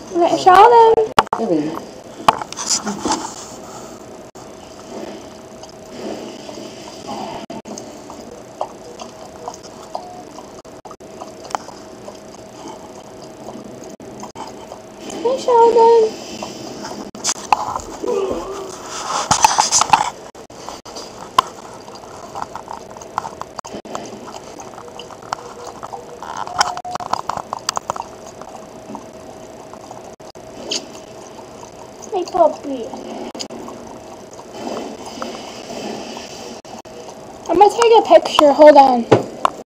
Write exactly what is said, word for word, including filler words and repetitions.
Okay, Sheldon. Really? Hey, Sheldon. Hey, puppy. I'm gonna take a picture. Hold on.